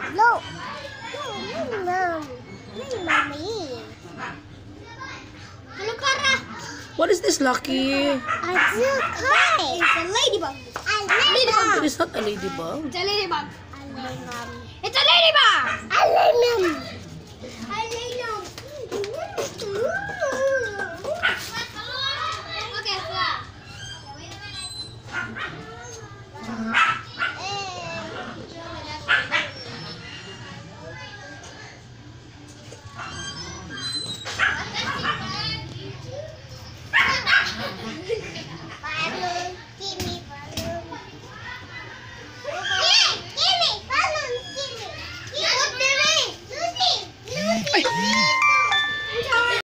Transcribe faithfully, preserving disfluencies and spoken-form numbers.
No. No, Mom. Mommy. Hello, Kara. What is this, Lucky? I do kite. It's a ladybug. A ladybug. It is not a ladybug. It's a ladybug. A ladybug. It's a ladybug. A ladybug.